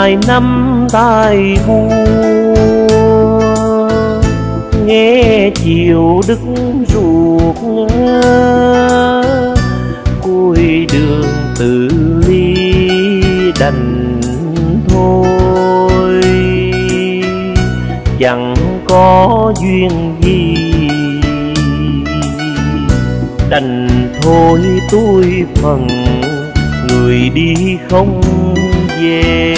dài năm tai buồn, nghe chiều đứt ruột cuối đường tự ly đành thôi. Chẳng có duyên gì đành thôi tôi phần người đi không về.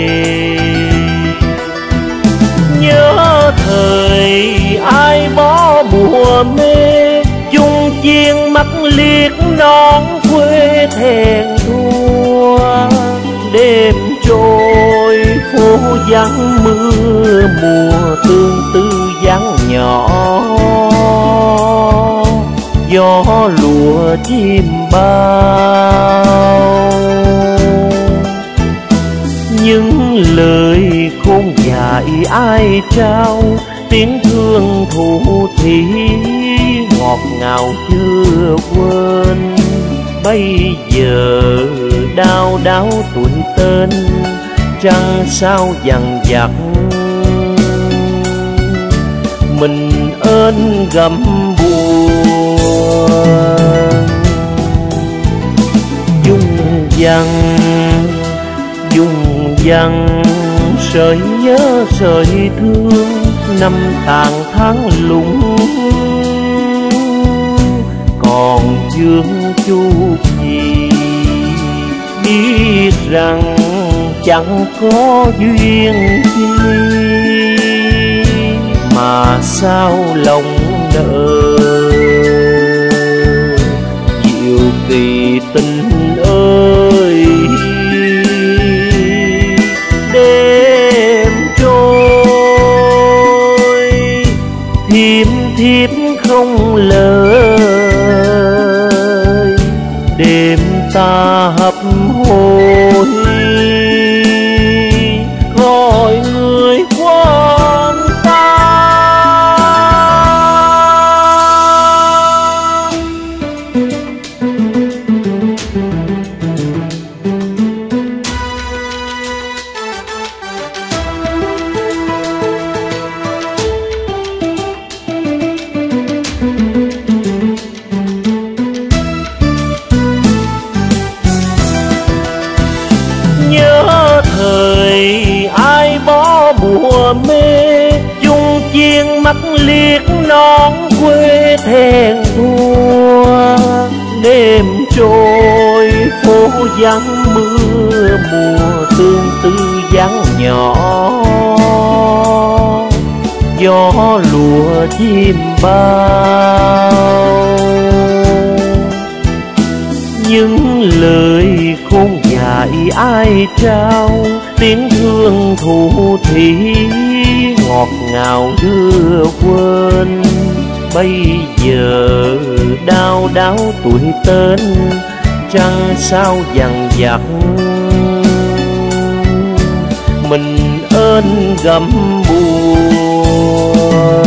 Nhớ thời ai bỏ mùa mê, chung chiên mắt liếc non quê thẹn thua. Đêm trôi phố vắng mưa mùa tương tư vắng nhỏ, gió lùa chim bao. Những lời khôn dại ai trao, tiếng thương thủ thỉ ngọt ngào chưa quên. Bây giờ đau đáu tuổi tên, trăng sao dằn vặt mình ơn gầm buồn. Dung dăng sợi nhớ sợi thương, năm tàn tháng lũng còn vương chút gì. Biết rằng chẳng có duyên chi, mà sao lòng nợ diệu kỳ tình ơi. Đêm trôi thiếp thiếp không lời, đêm ta hấp hối gọi người quan ta. Nhớ thời ai bỏ mùa mê, chung chiên mắt liếc non quê thẹn thua. Đêm trôi phố vắng mưa mùa tương tư vắng nhỏ, gió lùa chim bao. Những lời khôn dại ai trao, tiếng thương thủ thỉ ngọt ngào đưa quên. Bây giờ đau đáu tuổi tên, trăng sao dằn vặt mình ơn gầm buồn.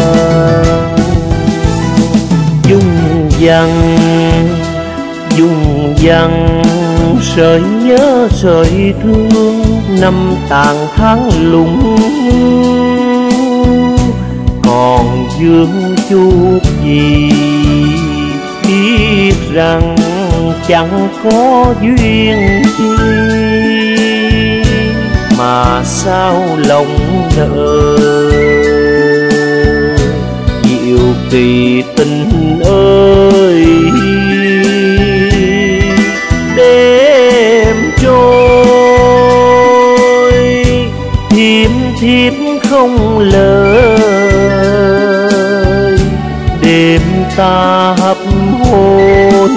Dung dăng sợi nhớ sợi thương, năm tàn tháng lũng còn vương chút gì. Biết rằng chẳng có duyên chi, mà sao lòng nợ diệu kỳ tình ơi. Đêm trôi thiếp thiếp không lời, đêm ta hấp hối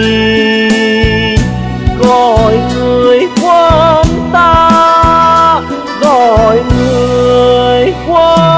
gọi người quan ta, gọi người quan.